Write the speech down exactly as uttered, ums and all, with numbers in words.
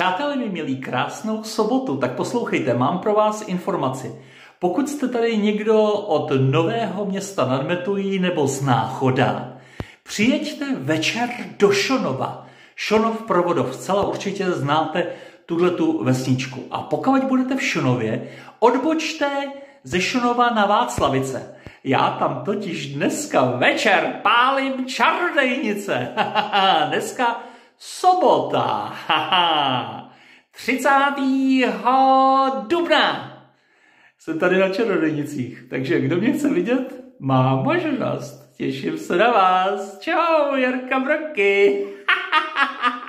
Přátelé mi milí, krásnou sobotu, tak poslouchejte, mám pro vás informaci. Pokud jste tady někdo od Nového Města nad Metují nebo z Náchoda, přijeďte večer do Šonova. Šonov Provodov, zcela určitě znáte tuhletu vesničku. A pokud budete v Šonově, odbočte ze Šonova na Václavice. Já tam totiž dneska večer pálím čarodejnice. Dneska sobota. třicátého dubna. Jsem tady na čarodejnicích, takže kdo mě chce vidět, má možnost. Těším se na vás. Čau, Jarka Broky.